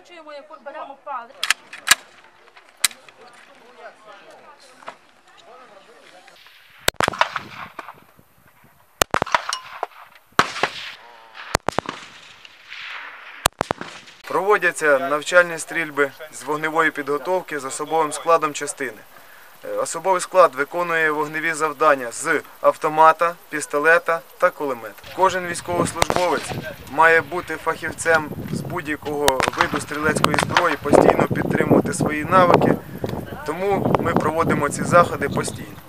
Закручуємо, як беремо палець. Проводяться навчальні стрільби з вогневої підготовки з особовим складом частини. Особовий склад виконує вогневі завдання з автомата, пістолета та кулемета. Кожен військовослужбовець має бути фахівцем з будь-якого виду стрілецької зброї, постійно підтримувати свої навики, тому ми проводимо ці заходи постійно.